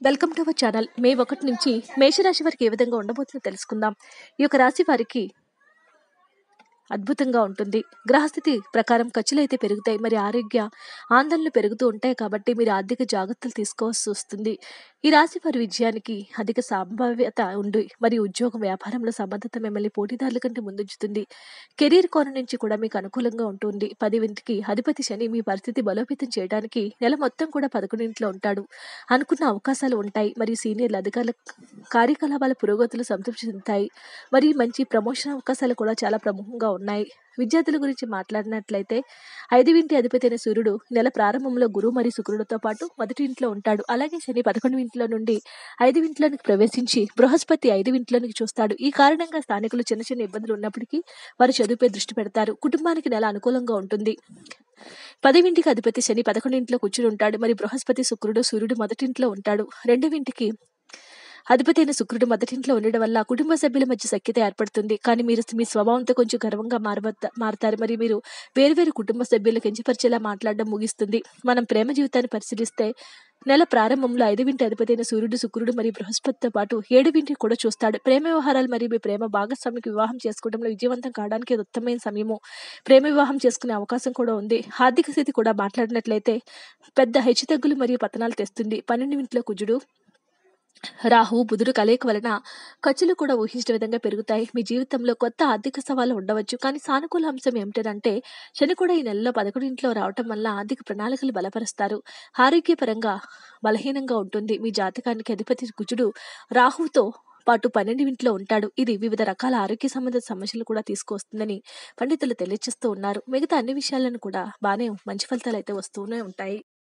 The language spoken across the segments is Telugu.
Welcome to our channel. May 1 నుంచి మేషరాశి వారికి ఏ విధంగా ఉండబోతుందో తెలుసుకుందాం. ఈ యొక్క రాశి వారికి అద్భుతంగా ఉంటుంది. గ్రహస్థితి ప్రకారం ఖర్చులైతే పెరుగుతాయి. మరి ఆరోగ్య ఆందోళనలు పెరుగుతూ ఉంటాయి కాబట్టి మీరు ఆర్థిక జాగ్రత్తలు తీసుకోవాల్సి వస్తుంది. ఈ రాశి వారి విజయానికి అధిక సంభావ్యత ఉంది. మరి ఉద్యోగం, వ్యాపారంలో సమర్థత మిమ్మల్ని పోటీదారుల కంటే ముందుంచుతుంది. కెరీర్ కోణం నుంచి కూడా మీకు అనుకూలంగా ఉంటుంది. 10కి అధిపతి శని మీ పరిస్థితి బలోపేతం చేయడానికి నెల మొత్తం కూడా 11 ఉంటాడు. అనుకున్న అవకాశాలు ఉంటాయి. మరియు సీనియర్ల అధికారుల కార్యకలాపాల పురోగతులు సంతృప్తి చెందుతాయి. మరి మంచి ప్రమోషన్ అవకాశాలు కూడా చాలా ప్రముఖంగా ఉన్నాయి. విద్యార్థుల గురించి మాట్లాడినట్లయితే 5వ అధిపతి అయిన సూర్యుడు నెల ప్రారంభంలో గురువు మరియు శుక్రుడితో పాటు మొదటి ఇంట్లో ఉంటాడు. అలాగే శని 11 నుండి 5 ప్రవేశించి బృహస్పతి 5 చూస్తాడు. ఈ కారణంగా స్థానికులు చిన్న చిన్న ఇబ్బందులు ఉన్నప్పటికీ వారు చదువుపై దృష్టి పెడతారు. కుటుంబానికి నెల అనుకూలంగా ఉంటుంది. 10కి అధిపతి శని 11 కూర్చుని ఉంటాడు. మరి బృహస్పతి, శుక్రుడు, సూర్యుడు మొదటి ఇంట్లో ఉంటాడు. 2కి అధిపతి అయిన శుక్రుడు మొదటి ఇంట్లో ఉండడం వల్ల కుటుంబ సభ్యుల మధ్య సఖ్యత ఏర్పడుతుంది. కానీ మీరు మీ స్వభావంతో కొంచెం గర్వంగా మారుతారు. మరి మీరు వేరువేరు కుటుంబ సభ్యులకు కించపరిచేలా మాట్లాడడం ముగిస్తుంది. మనం ప్రేమ జీవితాన్ని పరిశీలిస్తే నెల ప్రారంభంలో 5వ అధిపతి అయిన సూర్యుడు, శుక్రుడు మరియు బృహస్పతితో పాటు 7వ కూడా చూస్తాడు. ప్రేమ వ్యవహారాలు మరియు మీ ప్రేమ భాగస్వామికి వివాహం చేసుకోవడంలో విజయవంతం కావడానికి ఇది ఉత్తమమైన సమయము. ప్రేమ వివాహం చేసుకునే అవకాశం కూడా ఉంది. ఆర్థిక స్థితి కూడా మాట్లాడినట్లయితే పెద్ద హెచ్చుతగ్గులు మరియు పతనాలు తెస్తుంది. 12 కుజుడు, రాహువు, బుధుడు కలయిక వలన ఖర్చులు కూడా ఊహించిన విధంగా పెరుగుతాయి. మీ జీవితంలో కొత్త ఆర్థిక సవాళ్లు ఉండవచ్చు. కానీ సానుకూల అంశం ఏమిటంటే శని కూడా ఈ నెలలో 11 రావటం వల్ల ఆర్థిక ప్రణాళికలు బలపరుస్తారు. ఆరోగ్యపరంగా బలహీనంగా ఉంటుంది. మీ జాతకానికి అధిపతి కుజుడు రాహువుతో పాటు 12 ఉంటాడు. ఇది వివిధ రకాల ఆరోగ్య సంబంధిత సమస్యలు కూడా తీసుకొస్తుందని పండితులు తెలియజేస్తూ ఉన్నారు. మిగతా అన్ని విషయాలను కూడా బాగానే మంచి ఫలితాలు అయితే వస్తూనే ఉంటాయి.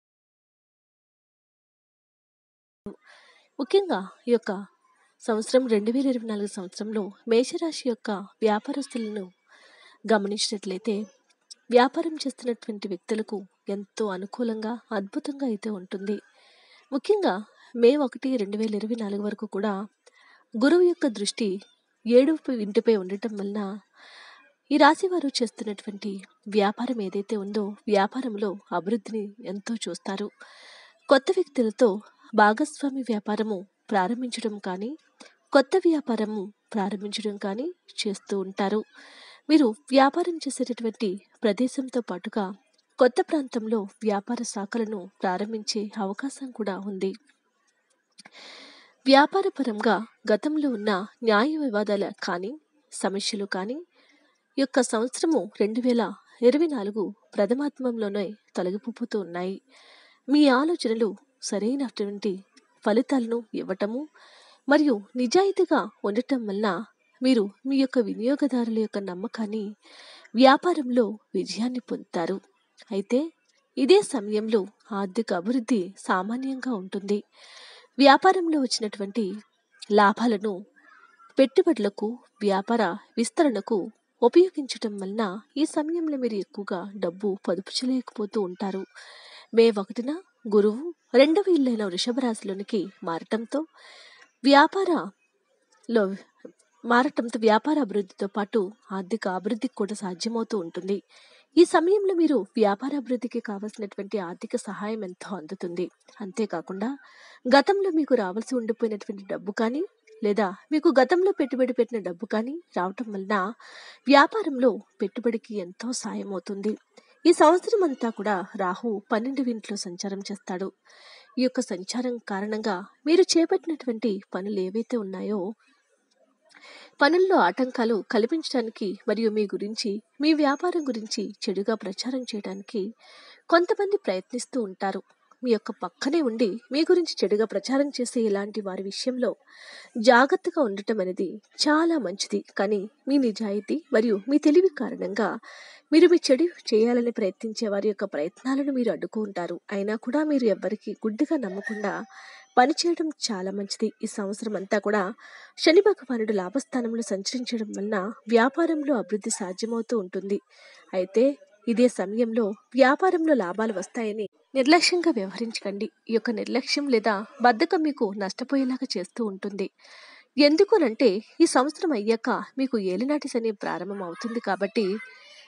ముఖ్యంగా ఈ యొక్క సంవత్సరం 2024 సంవత్సరంలో మేషరాశి యొక్క వ్యాపారస్తులను గమనించినట్లయితే వ్యాపారం చేస్తున్నటువంటి వ్యక్తులకు ఎంతో అనుకూలంగా, అద్భుతంగా అయితే ఉంటుంది. ముఖ్యంగా మే 1, 2024 వరకు కూడా గురువు యొక్క దృష్టి 7వ ఇంటిపై ఉండటం వలన ఈ రాశి వారు చేస్తున్నటువంటి వ్యాపారం ఏదైతే ఉందో వ్యాపారంలో అభివృద్ధిని ఎంతో చూస్తారు. కొత్త వ్యక్తులతో భాగస్వామి వ్యాపారము ప్రారంభించడం కానీ, కొత్త వ్యాపారము ప్రారంభించడం కానీ చేస్తూ ఉంటారు. మీరు వ్యాపారం చేసేటటువంటి ప్రదేశంతో పాటుగా కొత్త ప్రాంతంలో వ్యాపార శాఖలను ప్రారంభించే అవకాశం కూడా ఉంది. వ్యాపారపరంగా గతంలో ఉన్న న్యాయ వివాదాలు కానీ, సమస్యలు కానీ ఈ యొక్క సంవత్సరము 2024 ప్రథమార్థంలోనే తొలగిపోతూ ఉన్నాయి. మీ ఆలోచనలు సరైనటువంటి ఫలితాలను ఇవ్వటము మరియు నిజాయితీగా ఉండటం వలన మీరు మీ యొక్క వినియోగదారుల యొక్క నమ్మకాన్ని వ్యాపారంలో విజయాన్ని పొందుతారు. అయితే ఇదే సమయంలో ఆర్థిక అభివృద్ధి సామాన్యంగా ఉంటుంది. వ్యాపారంలో వచ్చినటువంటి లాభాలను పెట్టుబడులకు, వ్యాపార విస్తరణకు ఉపయోగించటం వలన ఈ సమయంలో మీరు ఎక్కువగా డబ్బు పొదుపు చేయలేకపోతూ ఉంటారు. మే 1న గురువు 2వ ఇల్లైన వృషభ రాశిలోనికి మారటంతో వ్యాపార అభివృద్ధితో పాటు ఆర్థిక అభివృద్ధికి కూడా సాధ్యమవుతూ ఉంటుంది. ఈ సమయంలో మీరు వ్యాపార అభివృద్ధికి కావలసినటువంటి ఆర్థిక సహాయం ఎంతో అందుతుంది. అంతేకాకుండా గతంలో మీకు రావాల్సి ఉండిపోయినటువంటి డబ్బు కానీ, లేదా మీకు గతంలో పెట్టుబడి పెట్టిన డబ్బు కానీ రావటం వలన వ్యాపారంలో పెట్టుబడికి ఎంతో సాయం అవుతుంది. ఈ సంవత్సరం అంతా కూడా రాహు 12వ సంచారం చేస్తాడు. ఈ యొక్క సంచారం కారణంగా మీరు చేపట్టినటువంటి పనులు ఏవైతే ఉన్నాయో పనుల్లో ఆటంకాలు కల్పించడానికి మరియు మీ గురించి, మీ వ్యాపారం గురించి చెడుగా ప్రచారం చేయడానికి కొంతమంది ప్రయత్నిస్తూ ఉంటారు. మీ యొక్క పక్కనే ఉండి మీ గురించి చెడుగా ప్రచారం చేసే ఇలాంటి వారి విషయంలో జాగ్రత్తగా ఉండటం అనేది చాలా మంచిది. కానీ మీ నిజాయితీ మరియు మీ తెలివి కారణంగా మీరు మీ చెడు చేయాలని ప్రయత్నించే వారి యొక్క ప్రయత్నాలను మీరు అడ్డుకుంటారు. అయినా కూడా మీరు ఎవ్వరికి గుడ్డిగా నమ్మకుండా పనిచేయడం చాలా మంచిది. ఈ సంవత్సరం అంతా కూడా శని భగవానుడు లాభస్థానంలో సంచరించడం వలన వ్యాపారంలో అభివృద్ధి సాధ్యమవుతూ ఉంటుంది. అయితే ఇదే సమయంలో వ్యాపారంలో లాభాలు వస్తాయని నిర్లక్ష్యంగా వ్యవహరించకండి. ఈ యొక్క నిర్లక్ష్యం లేదా బద్ధకం మీకు నష్టపోయేలాగా చేస్తూ ఉంటుంది. ఎందుకనంటే ఈ సంవత్సరం అయ్యాక మీకు ఏలినాటి శని ప్రారంభం అవుతుంది కాబట్టి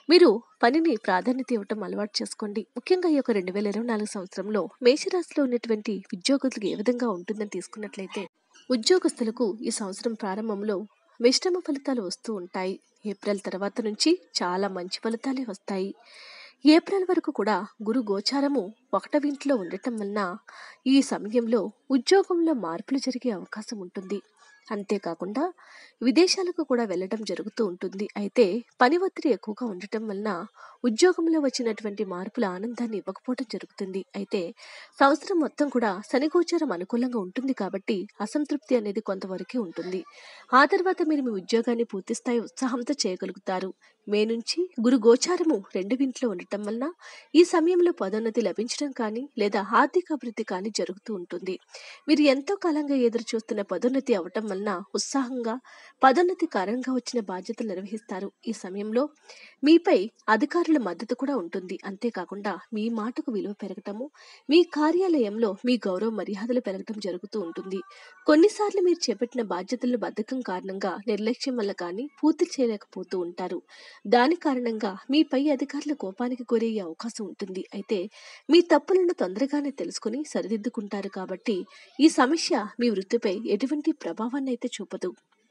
మీరు పనిని ప్రాధాన్యత ఇవ్వటం అలవాటు చేసుకోండి. ముఖ్యంగా ఈ యొక్క 2024 సంవత్సరంలో మేషరాశిలో ఉన్నటువంటి ఉద్యోగులకు ఏ విధంగా ఉంటుందని తీసుకున్నట్లయితే, ఉద్యోగస్తులకు ఈ సంవత్సరం ప్రారంభంలో మిశ్రమ ఫలితాలు వస్తూ ఉంటాయి. ఏప్రిల్ తర్వాత నుంచి చాలా మంచి ఫలితాలే వస్తాయి. ఏప్రిల్ వరకు కూడా గురు గోచారము 1వ ఇంట్లో ఉండటం వలన ఈ సమయంలో ఉద్యోగంలో మార్పులు జరిగే అవకాశం ఉంటుంది. అంతేకాకుండా విదేశాలకు కూడా వెళ్ళడం జరుగుతూ ఉంటుంది. అయితే పని ఒత్తిడి ఎక్కువగా ఉండటం వలన ఉద్యోగంలో వచ్చినటువంటి మార్పుల ఆనందాన్ని ఇవ్వకపోవడం జరుగుతుంది. అయితే సంవత్సరం మొత్తం కూడా శని గోచారం అనుకూలంగా ఉంటుంది కాబట్టి అసంతృప్తి అనేది కొంతవరకే ఉంటుంది. ఆ తర్వాత మీరు మీ ఉద్యోగాన్ని పూర్తిస్థాయి ఉత్సాహంతో చేయగలుగుతారు. మే నుంచి గురు గోచారము 2వ ఇంట్లో ఉండటం వలన ఈ సమయంలో పదోన్నతి లభించడం కానీ లేదా ఆర్థిక అభివృద్ధి కానీ జరుగుతూ ఉంటుంది. మీరు ఎంతో కాలంగా ఎదురు చూస్తున్న పదోన్నతి అవటం వలన ఉత్సాహంగా పదోన్నతి కారణంగా వచ్చిన బాధ్యతలు నిర్వహిస్తారు. ఈ సమయంలో మీపై అధికారుల మద్దతు కూడా ఉంటుంది. అంతేకాకుండా మీ మాటకు విలువ పెరగటము, మీ కార్యాలయంలో మీ గౌరవ మర్యాదలు పెరగటం జరుగుతూ ఉంటుంది. కొన్నిసార్లు మీరు చేపట్టిన బాధ్యతలను బద్ధకం కారణంగా నిర్లక్ష్యం వల్ల కానీ పూర్తి చేయలేకపోతూ ఉంటారు. దాని కారణంగా మీ పై అధికారుల కోపానికి గురయ్యే అవకాశం ఉంటుంది. అయితే మీ తప్పులను తొందరగానే తెలుసుకుని సరిదిద్దుకుంటారు కాబట్టి ఈ సమస్య మీ వృత్తిపై ఎటువంటి ప్రభావాన్ని అయితే చూపదు.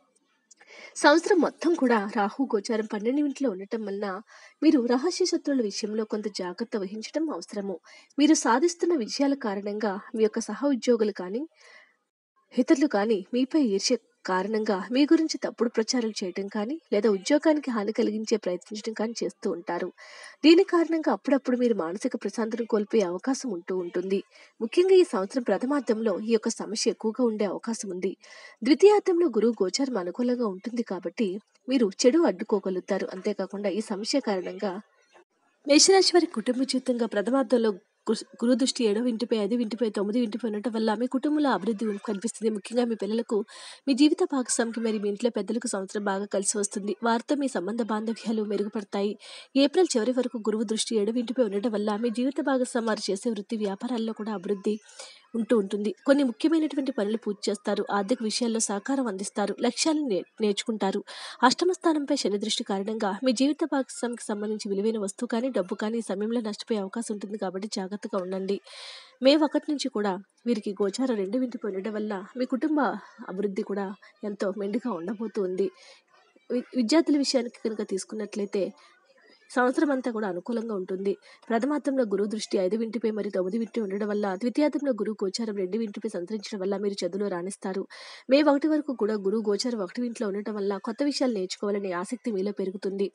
సంవత్సరం మొత్తం కూడా రాహు గోచారం 12 ఇంట్లో ఉండటం వలన మీరు రహస్య శత్రువుల విషయంలో కొంత జాగ్రత్త వహించడం అవసరము. మీరు సాధిస్తున్న విజయాల కారణంగా మీ యొక్క సహ ఉద్యోగులు కానీ ఇతరులు కానీ మీపై ఈర్ష్య కారణంగా మీ గురించి తప్పుడు ప్రచారాలు చేయటం కానీ లేదా ఉద్యోగానికి హాని కలిగించే ప్రయత్నించడం కానీ చేస్తూ ఉంటారు. దీని కారణంగా అప్పుడప్పుడు మీరు మానసిక ప్రశాంతతను కోల్పోయే అవకాశం ఉంటూ ఉంటుంది. ముఖ్యంగా ఈ సంవత్సరం ప్రథమార్థంలో ఈ యొక్క సమస్య ఎక్కువగా ఉండే అవకాశం ఉంది. ద్వితీయార్థంలో గురువు గోచారం అనుకూలంగా ఉంటుంది కాబట్టి మీరు చెడు అడ్డుకోగలుగుతారు. అంతేకాకుండా ఈ సమస్య కారణంగా మేషరాశి వారి కుటుంబ జీవితంగా ప్రథమార్థంలో గురు దృష్టి 7వ ఇంటిపై, 5వ ఇంటిపై, 9వ ఇంటిపై ఉండటం వల్ల మీ కుటుంబంలో అభివృద్ధి కనిపిస్తుంది. ముఖ్యంగా మీ పిల్లలకు, మీ జీవిత భాగస్వామికి మరి మీ ఇంట్లో పెద్దలకు సంవత్సరం బాగా కలిసి వస్తుంది. వారితో మీ సంబంధ బాంధవ్యాలు మెరుగుపడతాయి. ఏప్రిల్ చివరి వరకు గురువు దృష్టి 7వ ఇంటిపై ఉండటం వల్ల మీ జీవిత భాగస్వామి వారు చేసే వృత్తి వ్యాపారాల్లో కూడా అభివృద్ధి ఉంటూ ఉంటుంది. కొన్ని ముఖ్యమైనటువంటి పనులు పూర్తి చేస్తారు. ఆర్థిక విషయాల్లో సహకారం అందిస్తారు. లక్ష్యాలను నేర్చుకుంటారు. అష్టమ స్థానంపై శని దృష్టి కారణంగా మీ జీవిత భాగస్వామికి సంబంధించి విలువైన వస్తువు కానీ డబ్బు కానీ ఈ సమయంలో నష్టపోయే అవకాశం ఉంటుంది కాబట్టి జాగ్రత్తగా ఉండండి. మే 1 నుంచి కూడా వీరికి గోచారం 2వ ఇంటిపై ఉండడం వల్ల మీ కుటుంబ అభివృద్ధి కూడా ఎంతో మెండుగా ఉండబోతుంది. విద్యార్థుల విషయానికి కనుక తీసుకున్నట్లయితే సంవత్సరం అంతా కూడా అనుకూలంగా ఉంటుంది. ప్రథమార్థంలో గురువు దృష్టి 5వ ఇంటిపై మరియు 9వ ఇంటి ఉండడం వల్ల ద్వితీయార్థంలో గురువు గోచారం 2వ ఇంటిపై సంతరించడం వల్ల మీరు చదువులో రాణిస్తారు. మే 1 వరకు కూడా గురువు గోచారం 1వ ఇంట్లో ఉండటం వల్ల కొత్త విషయాలు నేర్చుకోవాలనే ఆసక్తి మీలో పెరుగుతుంది.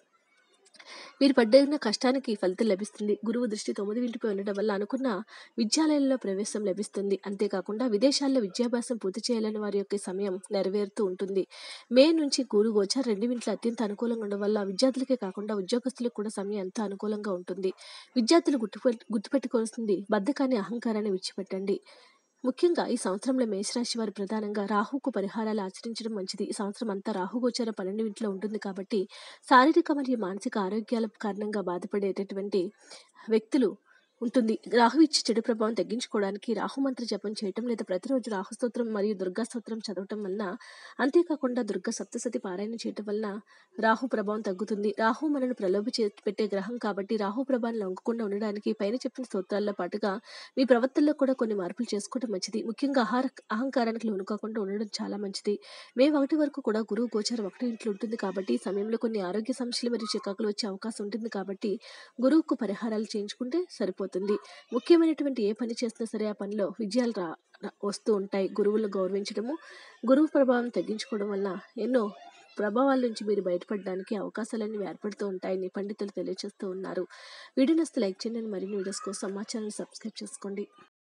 మీరు పడ్డ కష్టానికి ఫలితం లభిస్తుంది. గురువు దృష్టి 9వ ఇంటిపై ఉండడం వల్ల అనుకున్న విద్యాలయంలో ప్రవేశం లభిస్తుంది. అంతేకాకుండా విదేశాల్లో విద్యాభ్యాసం పూర్తి చేయాలని వారి యొక్క సమయం నెరవేరుతూ ఉంటుంది. మే నుంచి గురు గోచారం 2వ ఇంట్లో అత్యంత అనుకూలంగా ఉండడం వల్ల విద్యార్థులకే కాకుండా ఉద్యోగస్తులకు కూడా సమయం ఎంతో అనుకూలంగా ఉంటుంది. విద్యార్థులు గుర్తుపెట్టుకోవాల్సింది బద్ధకాన్ని, అహంకారాన్ని విడిచిపెట్టండి. ముఖ్యంగా ఈ సంవత్సరంలో మేషరాశి వారు ప్రధానంగా రాహుకు పరిహారాలు ఆచరించడం మంచిది. ఈ సంవత్సరం అంతా రాహు గోచారం 12వ ఇంట్లో ఉంటుంది కాబట్టి శారీరక మరియు మానసిక ఆరోగ్యాల కారణంగా బాధపడేటటువంటి వ్యక్తులు ఉంటుంది. రాహు ఇచ్చే చెడు ప్రభావం తగ్గించుకోవడానికి రాహు మంత్ర జపం చేయటం లేదా ప్రతిరోజు రాహు స్తోత్రం మరియు దుర్గా స్తోత్రం చదవటం వలన, అంతేకాకుండా దుర్గా సప్తసతి పారాయణ చేయటం వలన రాహు ప్రభావం తగ్గుతుంది. రాహు మనను పెట్టే గ్రహం కాబట్టి రాహు ప్రభావం లొంగకుండా ఉండడానికి పైన చెప్పిన స్తోత్రాల్లో పాటుగా మీ ప్రవర్తనలో కూడా కొన్ని మార్పులు చేసుకోవడం మంచిది. ముఖ్యంగా అహంకారానికి లోనుకోకుండా ఉండడం చాలా మంచిది. మే 1 వరకు కూడా గురువు గోచారం 1వ ఇంట్లో ఉంటుంది కాబట్టి ఈ సమయంలో కొన్ని ఆరోగ్య సమస్యలు మరియు చికాకులు వచ్చే అవకాశం ఉంటుంది కాబట్టి గురువుకు పరిహారాలు చేయించుకుంటే సరిపోతుంది. ముఖ్యమైనటువంటి ఏ పని చేసినా సరే ఆ పనిలో విజయాలు వస్తూ ఉంటాయి. గురువులను గౌరవించడము, గురువు ప్రభావం తగ్గించుకోవడం వల్ల ఎన్నో ప్రభావాల నుంచి మీరు బయటపడడానికి అవకాశాలన్నీ ఏర్పడుతూ ఉంటాయని పండితులు తెలియజేస్తూ ఉన్నారు. వీడియో నచ్చితే లైక్ చేయండి. మరిన్ని వీడియోస్ కోసం మా ఛానల్ సబ్స్క్రైబ్ చేసుకోండి.